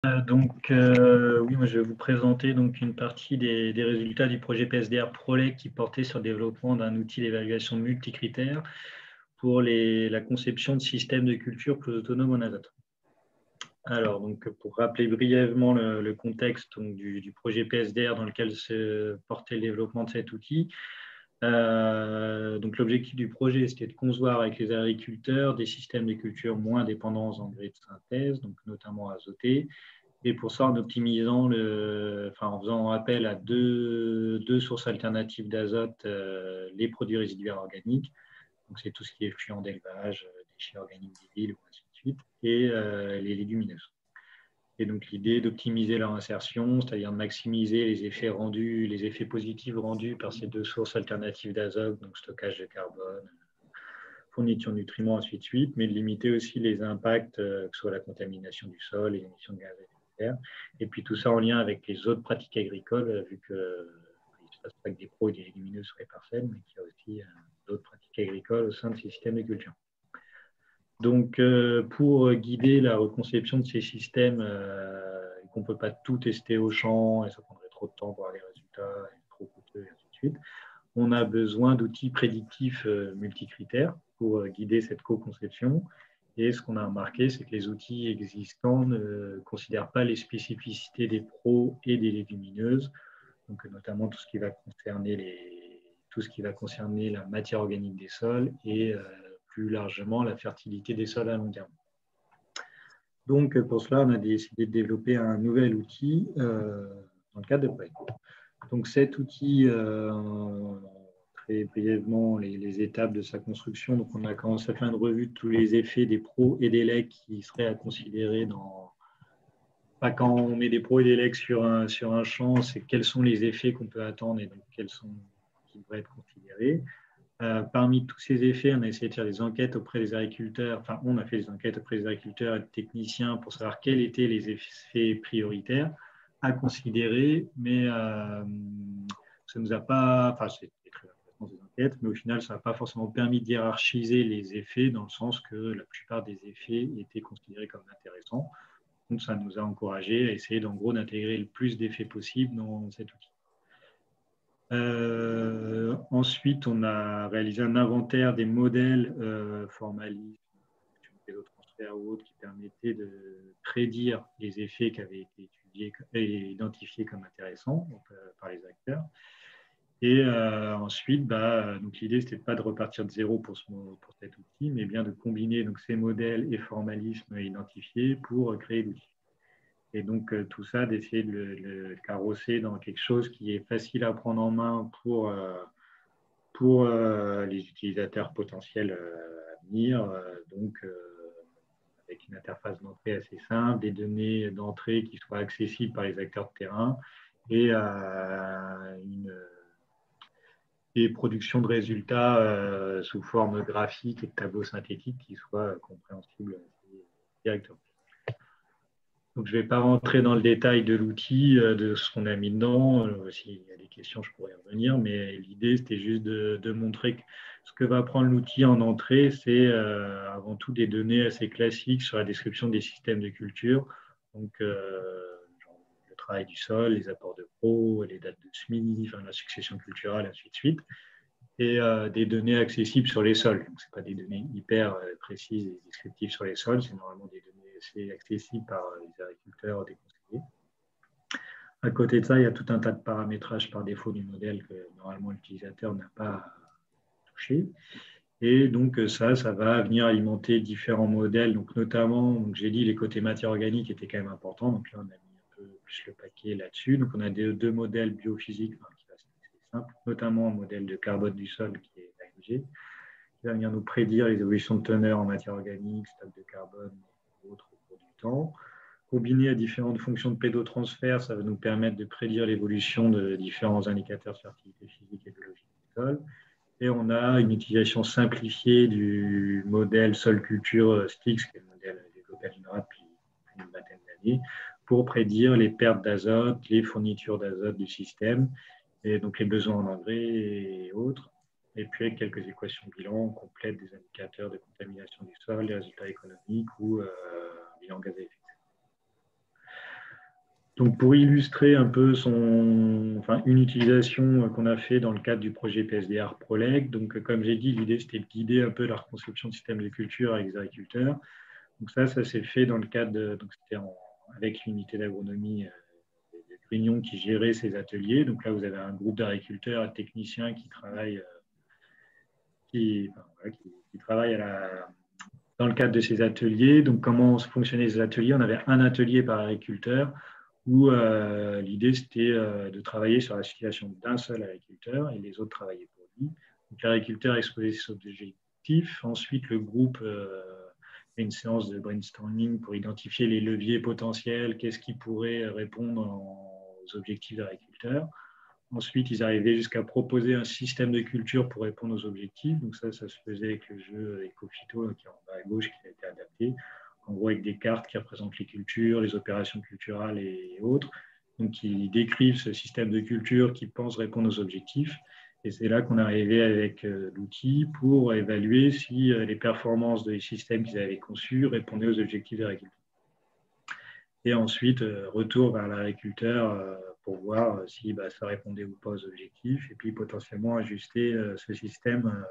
Oui, moi, je vais vous présenter donc une partie des résultats du projet PSDR ProLec qui portait sur le développement d'un outil d'évaluation multicritère pour la conception de systèmes de culture plus autonomes en azote. Alors, donc, pour rappeler brièvement le contexte donc, du projet PSDR dans lequel se portait le développement de cet outil, donc l'objectif du projet, c'était de concevoir avec les agriculteurs des systèmes de culture moins dépendants aux engrais de synthèse, donc notamment azotés. Et pour ça, en optimisant en faisant appel à deux sources alternatives d'azote, les produits résiduaires organiques, donc c'est tout ce qui est fluent d'élevage, déchets organiques des villes, ou ainsi de suite, et les légumineuses. Et donc l'idée d'optimiser leur insertion, c'est-à-dire de maximiser les effets rendus, les effets positifs rendus par ces deux sources alternatives d'azote, donc stockage de carbone, fourniture de nutriments, ainsi de suite, mais de limiter aussi les impacts, que ce soit la contamination du sol, les émissions de gaz à effet de serre, et puis tout ça en lien avec les autres pratiques agricoles, vu qu'il ne se passe pas que des pros et des légumineuses sur les parcelles, mais qu'il y a aussi d'autres pratiques agricoles au sein de ces systèmes de culture. Donc, pour guider la reconception de ces systèmes, qu'on ne peut pas tout tester au champ, et ça prendrait trop de temps pour avoir les résultats, et trop coûteux, et ainsi de suite, on a besoin d'outils prédictifs multicritères pour guider cette co-conception. Et ce qu'on a remarqué, c'est que les outils existants ne considèrent pas les spécificités des pros et des légumineuses, donc notamment tout ce qui va concerner la matière organique des sols et plus largement la fertilité des sols à long terme. Donc pour cela, on a décidé de développer un nouvel outil dans le cadre de PREC. Donc cet outil, très brièvement les étapes de sa construction. Donc on a commencé à faire une revue de tous les effets des pros et des legs qui seraient à considérer pas quand on met des pros et des legs sur un champ, c'est quels sont les effets qu'on peut attendre et donc qui devraient être considérés. Parmi tous ces effets, on a essayé de faire des enquêtes auprès des agriculteurs, enfin on a fait des enquêtes auprès des agriculteurs et des techniciens pour savoir quels étaient les effets prioritaires à considérer, mais ça nous a pas, enfin c'était très intéressant ces enquêtes, mais au final ça n'a pas forcément permis de hiérarchiser les effets dans le sens que la plupart des effets étaient considérés comme intéressants. Donc ça nous a encouragé à essayer en gros d'intégrer le plus d'effets possible dans cet outil. Ensuite, on a réalisé un inventaire des modèles formalistes, pédotransfert ou autres, qui permettaient de prédire les effets qui avaient été étudiés et identifiés comme intéressants par les acteurs. Et ensuite, donc l'idée, c'était pas de repartir de zéro pour cet outil, mais bien de combiner donc, ces modèles et formalismes identifiés pour créer l'outil. Et donc, tout ça, d'essayer de le carrosser dans quelque chose qui est facile à prendre en main pour les utilisateurs potentiels à venir. Donc, avec une interface d'entrée assez simple, des données d'entrée qui soient accessibles par les acteurs de terrain et des productions de résultats sous forme graphique et de tableaux synthétiques qui soient compréhensibles directement. Donc, je ne vais pas rentrer dans le détail de l'outil, de ce qu'on a mis dedans. S'il y a des questions, je pourrais y revenir. Mais l'idée, c'était juste de montrer que ce que va prendre l'outil en entrée, c'est avant tout des données assez classiques sur la description des systèmes de culture. Donc, le travail du sol, les apports de pro, les dates de semis, la succession culturelle, ainsi de suite. Et des données accessibles sur les sols. Donc, ce n'est pas des données hyper précises et descriptives sur les sols, c'est normalement des données assez accessibles par les agriculteurs, des conseillers. À côté de ça, il y a tout un tas de paramétrages par défaut du modèle que normalement l'utilisateur n'a pas touché. Et donc ça va venir alimenter différents modèles, donc notamment, donc j'ai dit les côtés matière organique étaient quand même importants, donc là on a mis un peu plus le paquet là-dessus. Donc on a deux modèles biophysiques qui restent assez simples, notamment un modèle de carbone du sol qui est AMG, qui va venir nous prédire les évolutions de teneur en matière organique, stock de carbone et autres au cours du temps. Combiné à différentes fonctions de pédotransfert, ça va nous permettre de prédire l'évolution de différents indicateurs de fertilité physique et biologique du sol. Et on a une utilisation simplifiée du modèle sol-culture STIX, qui est le modèle développé à l'INRA depuis une vingtaine d'années, pour prédire les pertes d'azote, les fournitures d'azote du système, et donc les besoins en engrais et autres. Et puis avec quelques équations bilan complètes des indicateurs de contamination du sol, des résultats économiques ou bilan gaz à effet de serre. Donc, pour illustrer un peu une utilisation qu'on a fait dans le cadre du projet PSDR ProLeg, donc comme j'ai dit, l'idée c'était de guider un peu la reconstruction de systèmes de culture avec les agriculteurs. Donc ça s'est fait dans le cadre donc c'était avec l'unité d'agronomie de Grignon qui gérait ces ateliers. Donc là, vous avez un groupe d'agriculteurs et de techniciens qui travaillent, qui travaillent dans le cadre de ces ateliers. Donc comment fonctionnaient ces ateliers? On avait un atelier par agriculteur où l'idée c'était de travailler sur la situation d'un seul agriculteur et les autres travaillaient pour lui. Donc l'agriculteur exposait ses objectifs. Ensuite, le groupe fait une séance de brainstorming pour identifier les leviers potentiels, qu'est-ce qui pourrait répondre aux objectifs de l'agriculteur. Ensuite, ils arrivaient jusqu'à proposer un système de culture pour répondre aux objectifs. Donc ça se faisait avec le jeu Ecofito qui est en bas à gauche, qui a été adapté. En gros, avec des cartes qui représentent les cultures, les opérations culturelles et autres. Donc, qui décrivent ce système de culture qui pense répondre aux objectifs. Et c'est là qu'on est arrivé avec l'outil pour évaluer si les performances des systèmes qu'ils avaient conçus répondaient aux objectifs des agriculteurs. Et ensuite, retour vers l'agriculteur pour voir si ça répondait ou pas aux objectifs, et puis potentiellement ajuster ce système.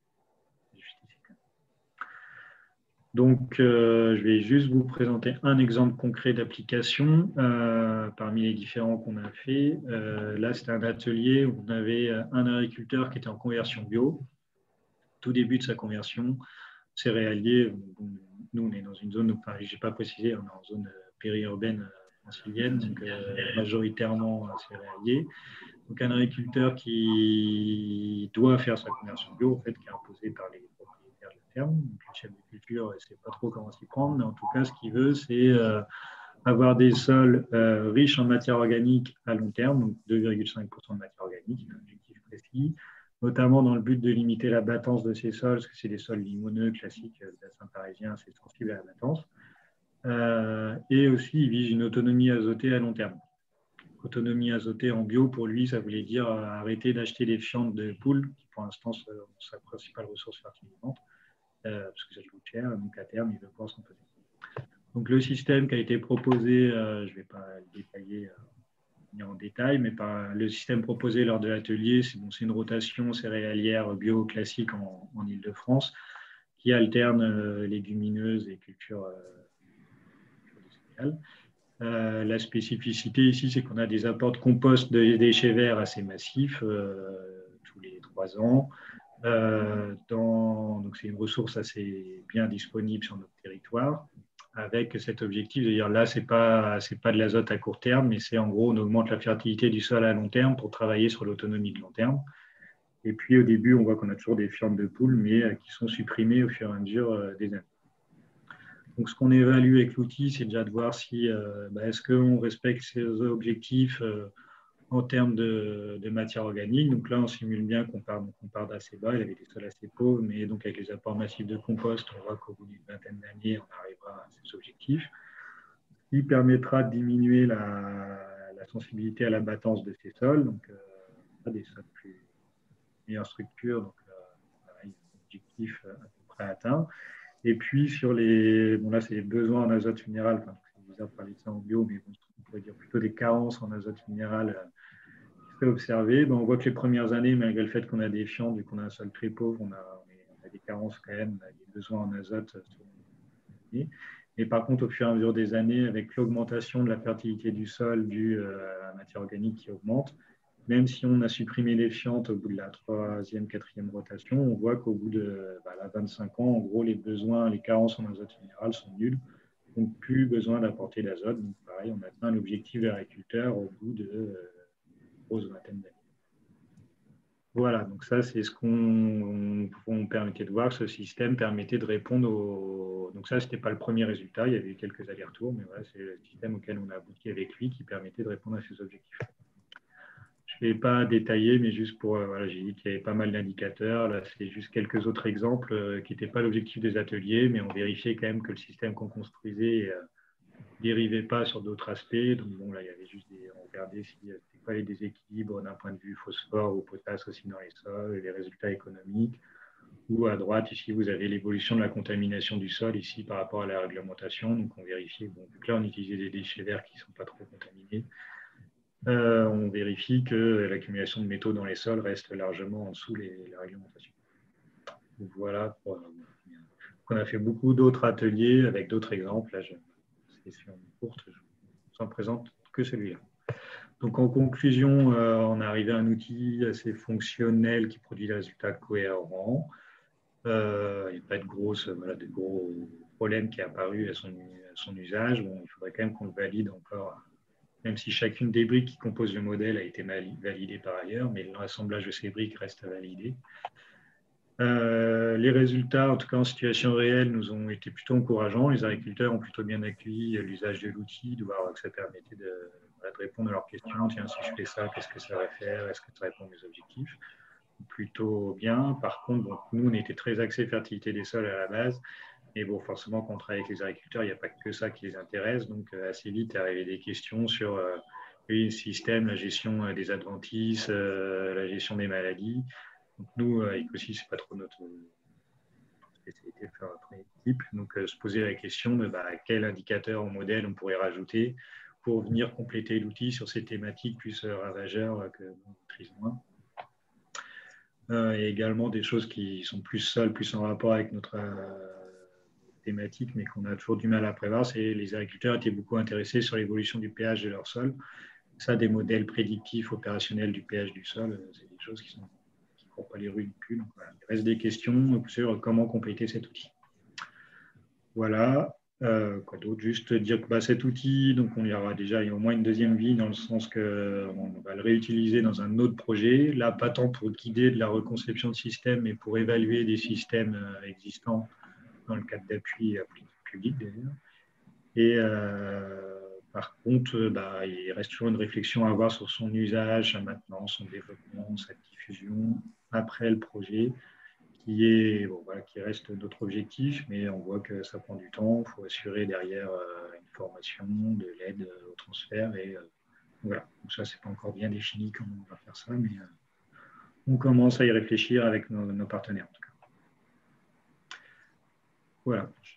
Donc, je vais juste vous présenter un exemple concret d'application parmi les différents qu'on a fait. Là, c'était un atelier où on avait un agriculteur qui était en conversion bio. Tout début de sa conversion, céréalier. Nous, on est dans une zone, enfin, je n'ai pas précisé, on est en zone périurbaine francilienne, donc majoritairement céréalier. Donc, un agriculteur qui doit faire sa conversion bio, en fait, qui est imposé par les propriétaires de la ferme. Donc, le chef de culture ne sait pas trop comment s'y prendre, mais en tout cas, ce qu'il veut, c'est avoir des sols riches en matière organique à long terme, donc 2,5% de matière organique, un objectif précis, notamment dans le but de limiter la battance de ces sols, parce que c'est des sols limoneux classiques, le bassin parisien, c'est sensible à la battance. Et aussi, il vise une autonomie azotée à long terme. Autonomie azotée en bio, pour lui, ça voulait dire arrêter d'acheter des fientes de poules, qui pour l'instant sont sa principale ressource fertilisante, parce que ça coûte cher, donc à terme, il veut pouvoir s'en passer. Donc le système qui a été proposé, je ne vais pas le détailler en détail, mais le système proposé lors de l'atelier, c'est une rotation céréalière bio classique en Île-de-France qui alterne légumineuses et cultures de céréales. La spécificité ici, c'est qu'on a des apports de compost de déchets verts assez massifs tous les 3 ans. Donc c'est une ressource assez bien disponible sur notre territoire, avec cet objectif de dire là, c'est pas de l'azote à court terme, mais c'est en gros, on augmente la fertilité du sol à long terme pour travailler sur l'autonomie de long terme. Et puis au début, on voit qu'on a toujours des fientes de poules, mais qui sont supprimées au fur et à mesure des années. Donc ce qu'on évalue avec l'outil, c'est déjà de voir si est-ce qu'on respecte ces objectifs en termes de matière organique. Donc là, on simule bien qu'on part d'assez bas. Il avait des sols assez pauvres, mais donc avec les apports massifs de compost, on voit qu'au bout d'une vingtaine d'années, on arrivera à ces objectifs. Ce qui permettra de diminuer la sensibilité à la battance de ces sols. Donc, des sols meilleure structure. Donc, pareil, objectif à peu près atteint. Et puis, sur là, c'est les besoins en azote minéral. Enfin, c'est bizarre de parler de ça en bio, mais on pourrait dire plutôt des carences en azote minéral observé. On voit que les premières années, malgré le fait qu'on a des fientes, vu qu'on a un sol très pauvre, on a des carences quand même, on a des besoins en azote. Mais par contre, au fur et à mesure des années, avec l'augmentation de la fertilité du sol due à la matière organique qui augmente, même si on a supprimé les fientes au bout de la 3e, 4e rotation, on voit qu'au bout de 25 ans, en gros, les besoins, les carences en azote minéral sont nuls. Donc, plus besoin d'apporter d'azote. Donc, pareil, on atteint l'objectif de l'agriculteur au bout de grosse vingtaine d'années. Voilà, donc ça, c'est ce qu'on permettait de voir, que ce système permettait de répondre aux... Donc ça, ce n'était pas le premier résultat, il y avait eu quelques allers-retours, mais voilà, c'est le système auquel on a abouti avec lui qui permettait de répondre à ces objectifs. Je ne vais pas détailler, mais juste pour... j'ai dit qu'il y avait pas mal d'indicateurs. Là, c'est juste quelques autres exemples qui n'étaient pas l'objectif des ateliers, mais on vérifiait quand même que le système qu'on construisait ne dérivait pas sur d'autres aspects. Donc bon, là, il y avait juste on regardait s'il y avait pas les déséquilibres d'un point de vue phosphore ou potasse aussi dans les sols, les résultats économiques, ou à droite, ici, vous avez l'évolution de la contamination du sol, ici, par rapport à la réglementation. Donc, on vérifie, bon, vu que là, on utilisait des déchets verts qui ne sont pas trop contaminés, on vérifie que l'accumulation de métaux dans les sols reste largement en dessous la réglementation. Donc, voilà. On a fait beaucoup d'autres ateliers avec d'autres exemples. Là, c'est courte, je vous en présente que celui-là. Donc, en conclusion, on est arrivé à un outil assez fonctionnel qui produit des résultats cohérents. Il n'y a pas de gros problèmes qui est apparu à son usage. Bon, il faudrait quand même qu'on le valide encore, même si chacune des briques qui composent le modèle a été validée par ailleurs, mais l'assemblage de ces briques reste à valider. Les résultats, en tout cas en situation réelle, nous ont été plutôt encourageants. Les agriculteurs ont plutôt bien accueilli l'usage de l'outil, de voir que ça permettait de répondre à leurs questions. Tiens, si je fais ça, qu'est-ce que ça va faire? Est-ce que ça répond à mes objectifs? Plutôt bien. Par contre, bon, nous, on était très axés fertilité des sols à la base. Et bon, forcément, quand on travaille avec les agriculteurs, il n'y a pas que ça qui les intéresse. Donc, assez vite, est arrivé des questions sur le système, la gestion des adventices, la gestion des maladies. Donc, nous, Ecosis, ce n'est pas trop notre spécialité de faire notre équipe. Donc, se poser la question de quel indicateur ou modèle on pourrait rajouter pour venir compléter l'outil sur ces thématiques plus ravageurs que l'on maîtrise moins. Et également des choses qui sont plus seules, plus en rapport avec notre thématique, mais qu'on a toujours du mal à prévoir. C'est les agriculteurs étaient beaucoup intéressés sur l'évolution du pH de leur sol. Ça, des modèles prédictifs opérationnels du pH du sol, c'est des choses qui ne courent pas les rues du cul. Donc, voilà. Il reste des questions sur comment compléter cet outil. Voilà. Quoi d'autre? Juste dire que cet outil, donc il y aura déjà au moins une deuxième vie, dans le sens qu'on va le réutiliser dans un autre projet. Là, pas tant pour guider de la reconception de systèmes, mais pour évaluer des systèmes existants dans le cadre d'appui public d'ailleurs. Et par contre, il reste toujours une réflexion à avoir sur son usage, sa maintenance, son développement, sa diffusion après le projet, qui reste notre objectif, mais on voit que ça prend du temps. Il faut assurer derrière une formation, de l'aide au transfert. Et voilà, donc ça, c'est pas encore bien défini comment on va faire ça, mais on commence à y réfléchir avec nos partenaires en tout cas. Voilà,